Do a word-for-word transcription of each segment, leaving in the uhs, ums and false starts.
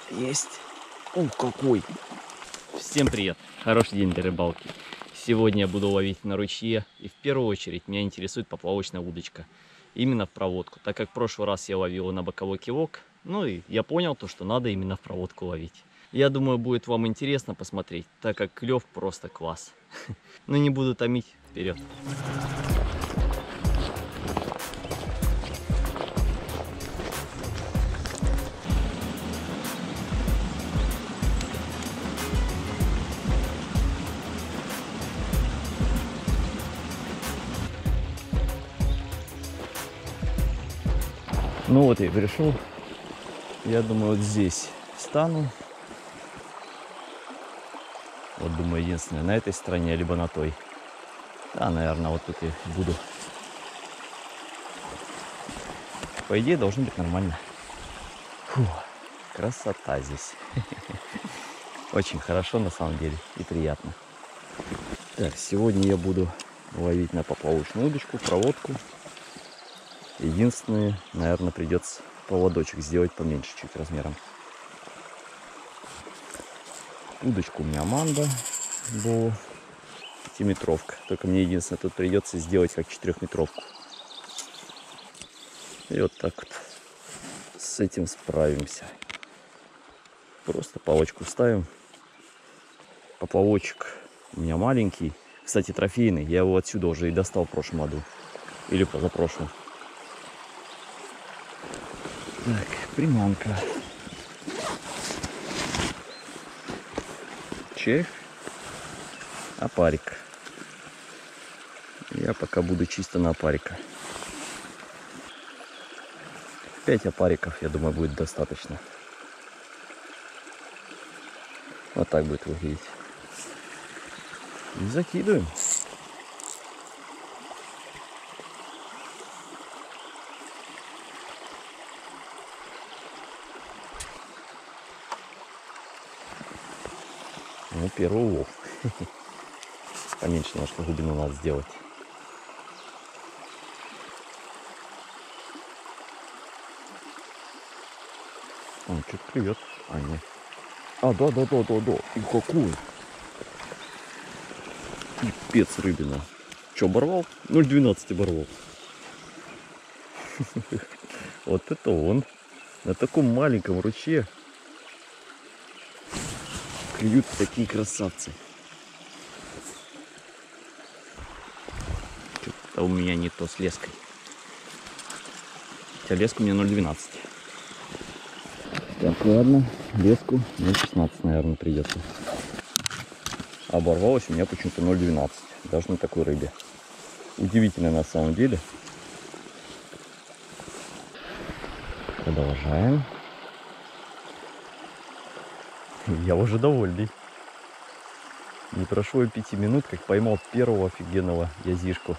Есть. О, какой! Всем привет! Хороший день для рыбалки. Сегодня я буду ловить на ручье. И в первую очередь меня интересует поплавочная удочка. Именно в проводку. Так как в прошлый раз я ловил на боковой кивок. Ну и я понял то, что надо именно в проводку ловить. Я думаю, будет вам интересно посмотреть, так как клев просто класс. Но не буду томить. Вперед! Ну вот я пришел. Я думаю, вот здесь стану. Вот думаю, единственное, на этой стороне, либо на той. Да, наверное, вот тут я буду. По идее, должно быть нормально. Фу, красота здесь. Очень хорошо на самом деле и приятно. Так, сегодня я буду ловить на поплавочную удочку, проводку. Единственное, наверное, придется поводочек сделать поменьше чуть размером. Удочка у меня Манда была пятиметровка. Только мне единственное тут придется сделать как четырехметровку. И вот так вот с этим справимся. Просто палочку ставим. Поплавочек у меня маленький. Кстати, трофейный. Я его отсюда уже и достал в прошлом году. Или позапрошлом. Так, приманка. Червь. Опарик. Я пока буду чисто на опарика. Пять опариков, я думаю, будет достаточно. Вот так будет выглядеть. И закидываем. Ну, первый улов. Поменьше немножко глубину надо сделать. Он что-то клюет. А, нет. А, да, да, да, да, да. И какой? Пипец рыбина. Че, оборвал? ноль двенадцать оборвал. Вот это он. На таком маленьком ручье клюют такие красавцы. Что-то у меня не то с леской. Хотя леска у меня ноль двенадцать. Так, ладно. Леску ноль шестнадцать, наверное, придется. Оборвалось у меня почему-то ноль двенадцать. Даже на такой рыбе. Удивительно на самом деле. Продолжаем. Я уже довольный. Не прошло и пяти минут, как поймал первого офигенного язишку.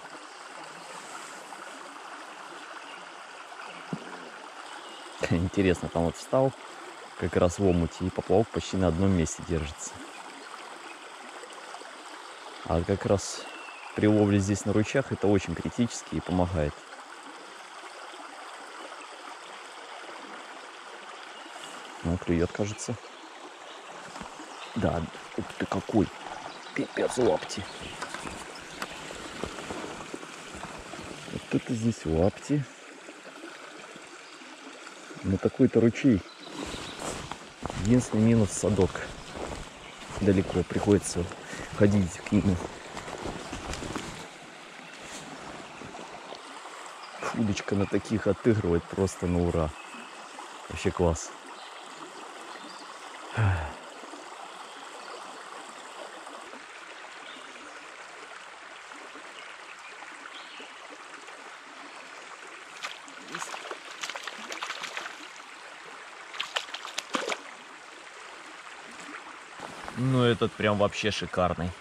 Интересно, там вот встал как раз в омуте, и поплавок почти на одном месте держится. А как раз при ловле здесь на ручьях это очень критически и помогает. Ну, клюет, кажется. Да, ух ты какой. Пипец лапти. Вот это здесь лапти. На такой-то ручей. Единственный минус — садок. Далеко приходится ходить к нему. Удочка на таких отыгрывает просто на ура. Вообще класс. Ну, этот прям вообще шикарный.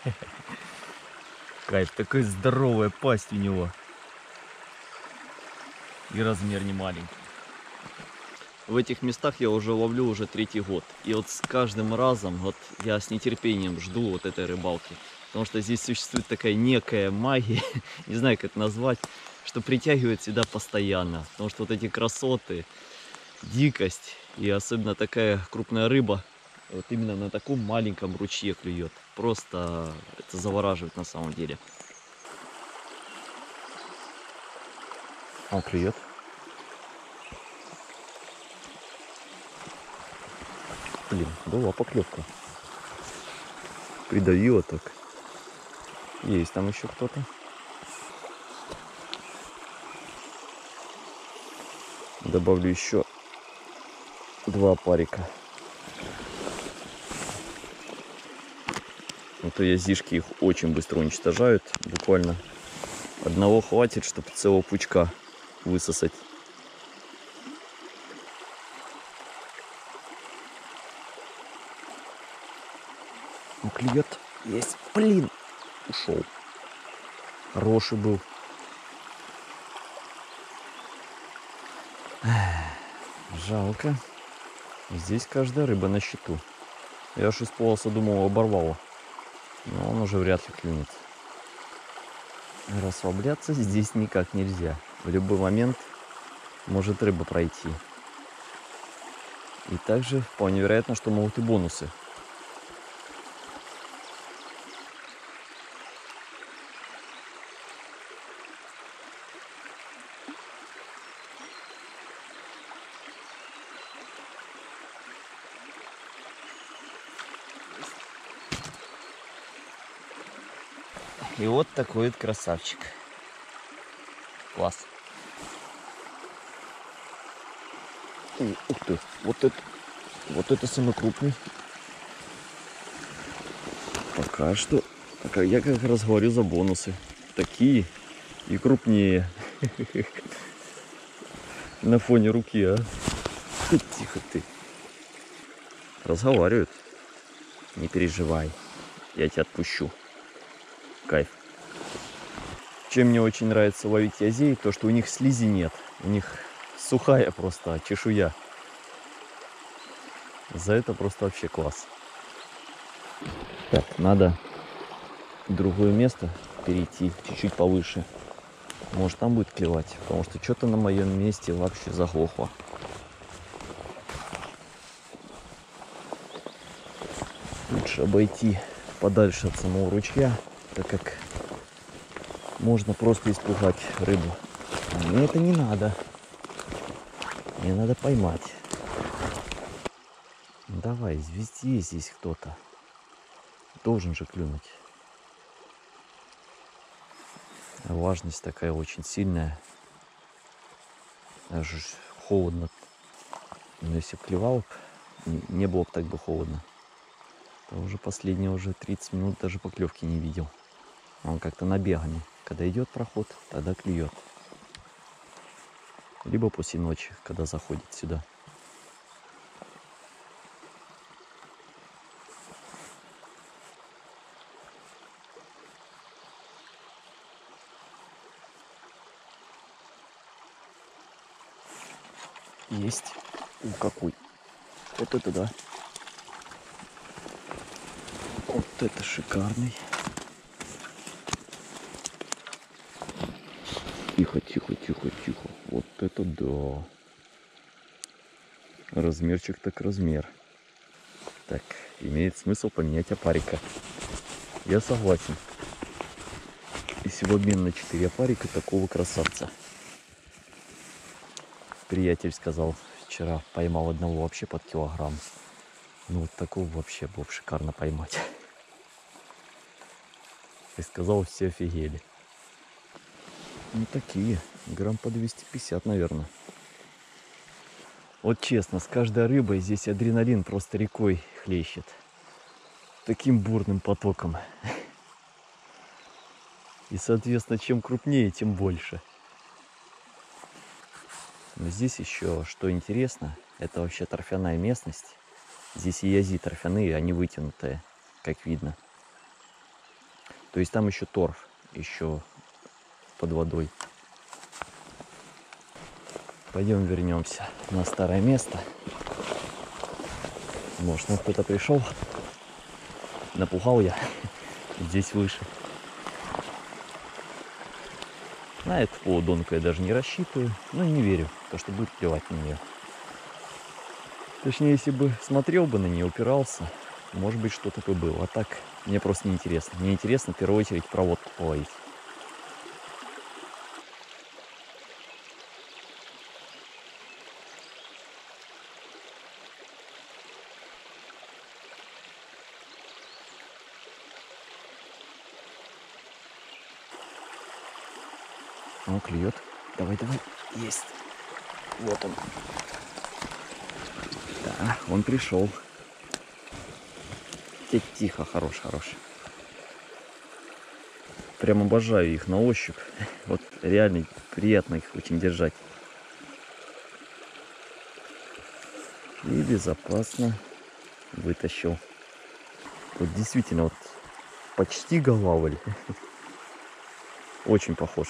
Кайф, такая здоровая пасть у него. И размер не маленький. В этих местах я уже ловлю уже третий год. И вот с каждым разом вот я с нетерпением жду вот этой рыбалки. Потому что здесь существует такая некая магия, не знаю, как это назвать, что притягивает сюда постоянно. Потому что вот эти красоты, дикость И особенно такая крупная рыба вот именно на таком маленьком ручье клюет. Просто это завораживает на самом деле. Он клюет. Блин, была поклевка. Придавила так. Есть там еще кто-то. Добавлю еще два парика. А то язишки их очень быстро уничтожают. Буквально одного хватит, чтобы целого пучка высосать. Он клюет. Есть. Блин. Ушел. Хороший был. Жалко. Здесь каждая рыба на счету. Я аж испугался, думал, оборвало. Но он уже вряд ли клюнет. Расслабляться здесь никак нельзя. В любой момент может рыба пройти. И также вполне вероятно, что могут и бонусы. И вот такой вот красавчик. Класс. Ух ты, вот это, вот это самый крупный. Пока что, я как раз говорю за бонусы. Такие и крупнее. На фоне руки, а. Тихо ты. Разговаривают. Не переживай, я тебя отпущу. Кайф. Чем мне очень нравится ловить язей, то что у них слизи нет. У них сухая просто чешуя. За это просто вообще класс. Так, надо в другое место перейти, чуть-чуть повыше. Может, там будет клевать, потому что что-то на моем месте вообще заглохло. Лучше обойти подальше от самого ручья, так как можно просто испугать рыбу. А мне это не надо. Мне надо поймать. Давай, везде здесь кто-то. Должен же клюнуть. Влажность такая очень сильная. Даже холодно. Но если бы клевал, не было бы так бы холодно. То уже последние уже тридцать минут даже поклевки не видел. Он как-то набегами. Когда идет проход, тогда клюет. Либо после ночи, когда заходит сюда. Есть. О, какой. Вот это да. Вот это шикарный. Тихо, тихо, тихо, тихо. Вот это да. Размерчик так размер. Так, имеет смысл поменять опарика. Я согласен. Если в обмен на четыре опарика такого красавца. Приятель сказал, вчера поймал одного вообще под килограмм. Ну вот такого вообще было бы шикарно поймать. И сказал, все офигели. Ну такие, грамм по двести пятьдесят, наверное. Вот честно, с каждой рыбой здесь адреналин просто рекой хлещет. Таким бурным потоком. И, соответственно, чем крупнее, тем больше. Но здесь еще, что интересно, это вообще торфяная местность. Здесь и язи торфяные, они вытянутые, как видно. То есть там еще торф, еще под водой. Пойдем вернемся на старое место. Может, ну кто-то пришел. Напугал я. Здесь выше. На эту полудонку я даже не рассчитываю. Но не верю, то что будет клевать на нее. Точнее, если бы смотрел бы на нее, упирался, может быть, что-то бы было. А так мне просто неинтересно. Мне интересно в первую очередь проводку половить. Ну, клюет. Давай, давай. Есть. Вот он. Да, он пришел. Тихо, хорош, хорош. Прям обожаю их на ощупь. Вот реально приятно их очень держать. И безопасно вытащил. Вот действительно, вот почти голавль. Очень похож.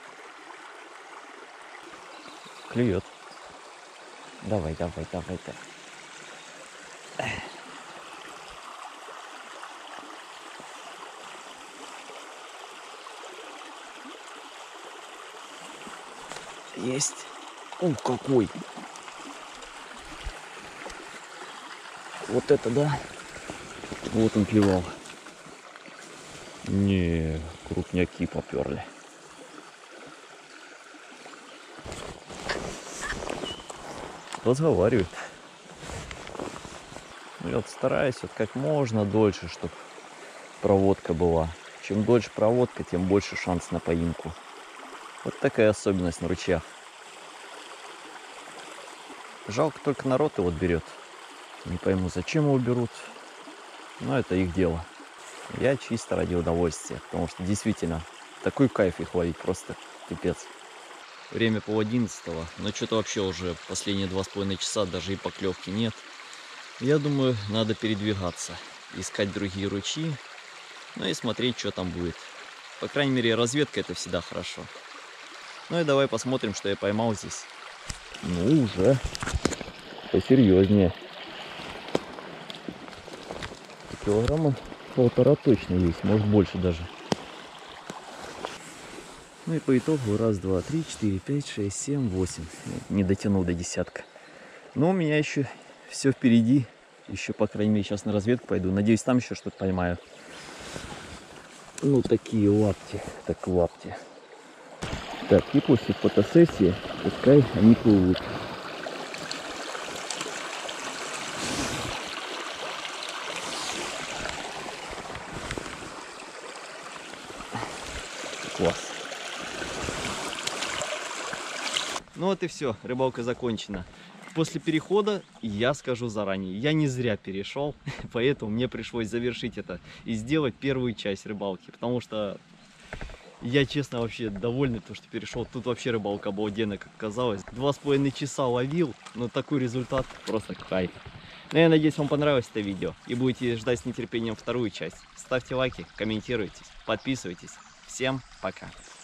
Клюет. Давай, давай, давай, давай. Есть. О, какой. Вот это да. Вот он клевал. Не, крупняки поперли. Разговаривает. Ну, я вот стараюсь вот как можно дольше, чтобы проводка была. Чем дольше проводка, тем больше шанс на поимку. Вот такая особенность на ручьях. Жалко, только народ его берет. Не пойму, зачем его берут. Но это их дело. Я чисто ради удовольствия. Потому что действительно такой кайф их ловить, просто пипец. Время пол одиннадцатого, но что-то вообще уже последние два с половиной часа даже и поклевки нет. Я думаю, надо передвигаться, искать другие ручьи, ну и смотреть, что там будет. По крайней мере, разведка — это всегда хорошо. Ну и давай посмотрим, что я поймал здесь. Ну, уже посерьезнее. Килограмма полтора точно есть, может больше даже. Ну и по итогу раз, два, три, четыре, пять, шесть, семь, восемь. Не дотянул до десятка. Но у меня еще все впереди. Еще, по крайней мере, сейчас на разведку пойду. Надеюсь, там еще что-то поймаю. Ну, такие лапти. Так, лапти. Так, и после фотосессии пускай они плывут. Класс. Ну вот и все, рыбалка закончена. После перехода, я скажу заранее, я не зря перешел, поэтому мне пришлось завершить это и сделать первую часть рыбалки, потому что я, честно, вообще доволен, то, что перешел. Тут вообще рыбалка обалденная, как казалось. Два с половиной часа ловил, но такой результат просто кайф. Ну, я надеюсь, вам понравилось это видео и будете ждать с нетерпением вторую часть. Ставьте лайки, комментируйте, подписывайтесь. Всем пока!